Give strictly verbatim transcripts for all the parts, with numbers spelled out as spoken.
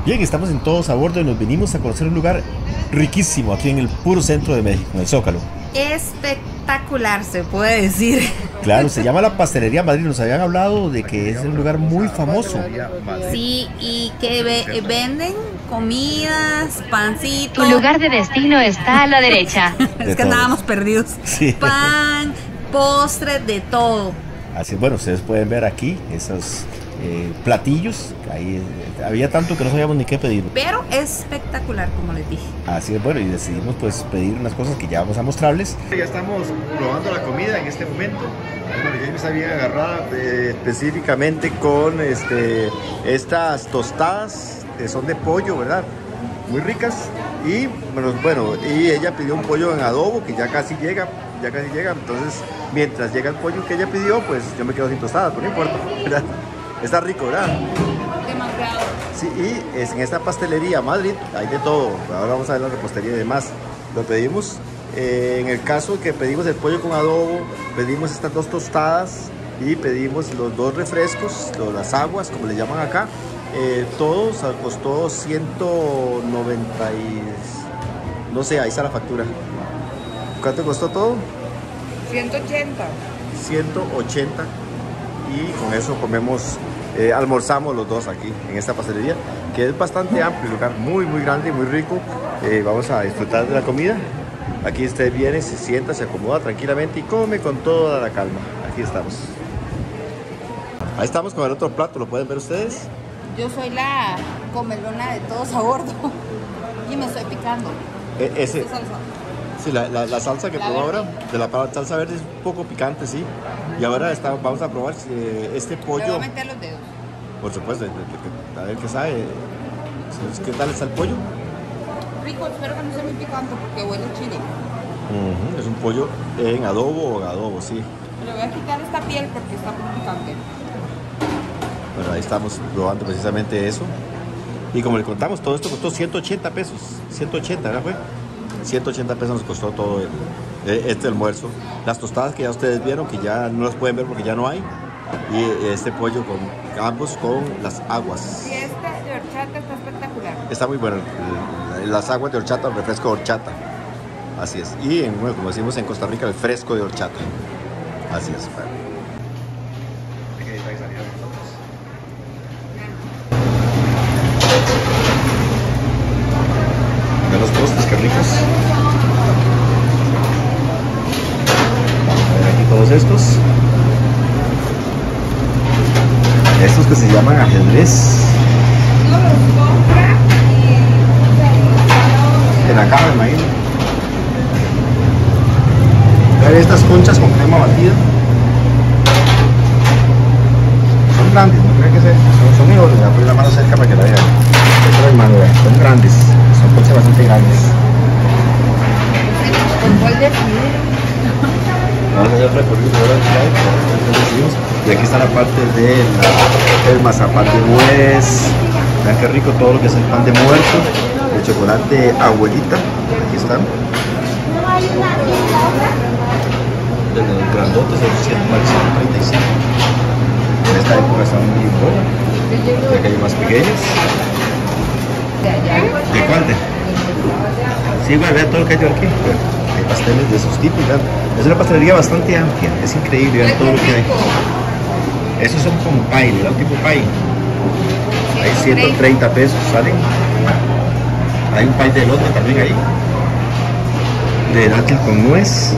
Bien, estamos en Todos a Bordo y nos venimos a conocer un lugar riquísimo aquí en el puro centro de México, en el Zócalo. Espectacular, se puede decir. Claro, se llama la Pastelería Madrid. Nos habían hablado de que es un lugar muy famoso. Sí, y que ve- venden comidas, pancitos. Tu lugar de destino está a la derecha. Es De que todo. andábamos perdidos. Sí. Pan, postre, de todo. Así, bueno, ustedes pueden ver aquí esos eh, platillos. Ahí, eh, había tanto que no sabíamos ni qué pedir. Pero espectacular, como les dije. Así es, bueno, y decidimos pues pedir unas cosas que ya vamos a mostrarles. Ya estamos probando la comida en este momento. Bueno, James está bien agarrada eh, específicamente con este, estas tostadas que son de pollo, ¿verdad? Muy ricas. Y bueno, bueno, y ella pidió un pollo en adobo que ya casi llega, ya casi llega. Entonces, mientras llega el pollo que ella pidió, pues yo me quedo sin tostadas, pero no importa, ¿verdad? Está rico, ¿verdad? Demasiado. Sí, y es en esta pastelería Madrid hay de todo. Ahora vamos a ver la repostería y demás. Lo pedimos. Eh, en el caso que pedimos el pollo con adobo, pedimos estas dos tostadas y pedimos los dos refrescos, los- las aguas, como le llaman acá. Eh, todo o sea, costó ciento noventa y... no sé, ahí está la factura. ¿Cuánto costó todo? ciento ochenta. ciento ochenta, y con eso comemos, eh, almorzamos los dos aquí en esta pastelería, que es bastante amplio, lugar muy muy grande y muy rico. Eh, vamos a disfrutar de la comida. Aquí usted viene, se sienta, se acomoda tranquilamente y come con toda la calma. Aquí estamos. Ahí estamos con el otro plato, ¿lo pueden ver ustedes? Yo soy la comelona de todos a bordo. Y me estoy picando. Eh, ese, Esta salsa. sí, la, la- la salsa que La probó verde. ahora, de la pa- salsa verde, es un poco picante, sí. Y ahora está, vamos a probar eh, este Le pollo. voy a meter los dedos. Por supuesto, de- de- de- a ver qué sabe. ¿Qué tal está el pollo? Rico, espero que no sea muy picante porque huele a chile. Ujú, es un pollo en adobo o adobo, sí. Le voy a quitar esta piel porque está muy picante. Bueno, ahí estamos probando precisamente eso. Y como le contamos, todo esto costó ciento ochenta pesos. ciento ochenta, ¿verdad? Fue ciento ochenta pesos nos costó todo el- eh, este almuerzo. Las tostadas que ya ustedes vieron, que ya no las pueden ver porque ya no hay. Y este pollo con ambos con las aguas. Y este de horchata está espectacular. Está muy bueno. el- Las aguas de horchata, el refresco de horchata. Así es. Y en, bueno, como decimos en Costa Rica, el fresco de horchata. Así es. Bueno. Vean los postres, qué ricos. Vamos a ver aquí todos estos. Estos que se llaman ajedrez. En la cama, me imagino. Vean estas conchas con crema batida. Son grandes, no creo que sean. Son, son enormes. Voy a poner la mano cerca para que la vean. Esta es mi mano, vean. Son grandes. Son conchas bastante grandes. Vamos a hacer el recorrido ahora. Y aquí está la parte de la, el mazapán de nuez. Vean qué rico todo lo que es el pan de muerto. El chocolate abuelita. Aquí están. De los grandotes de ciento treinta y cinco. En esta época están muy buenos. Y acá hay más pequeños. ¿De cuál? De? Sí, güey, vean todo lo que hay aquí. Hay pasteles de esos tipos. Vean. Es una pastelería bastante amplia. Es increíble, vean todo lo que hay. Esos son como pie, ¿verdad? Un tipo pie. Hay ciento treinta pesos, ¿salen? Hay un pie de elote también ahí. De dátil con nuez.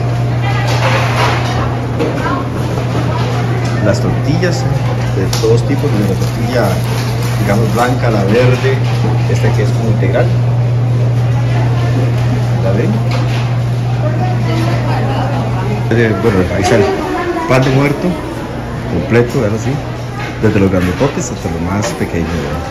Las tortillas de todos tipos, de la tortilla, digamos, blanca, la verde, esta que es como integral. ¿La ven? Eh, Bueno, ahí sale pan de muerto, completo, ¿verdad? Así, desde los grandototes hasta los más pequeños, ¿verdad?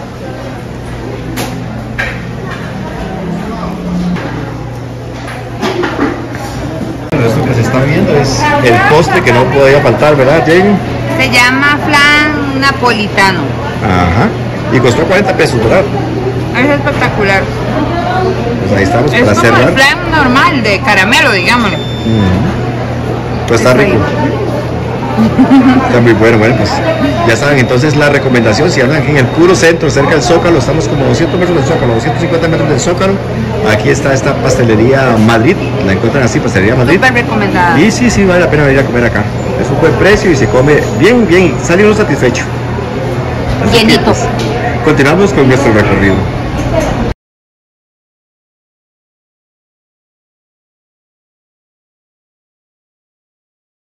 Esto que se está viendo es el postre que no podía faltar, ¿verdad, Jamie? Se llama flan napolitano. Ajá. Y costó cuarenta pesos, ¿verdad? Es espectacular. Pues ahí estamos Es para como cerrar. el flan normal de caramelo, digámoslo. Ujú. Pues está Está rico. bien. Está muy bueno, bueno, pues ya saben, entonces la recomendación, si andan aquí en el puro centro, cerca del Zócalo, estamos como a doscientos metros del Zócalo, doscientos cincuenta metros del Zócalo, aquí está esta pastelería Madrid, la encuentran así, pastelería Madrid. Súper recomendada. Y sí, sí, vale la pena venir a comer acá, es un buen precio y se come bien, bien, sale uno satisfecho. Así que, Llenito. pues, continuamos con nuestro recorrido.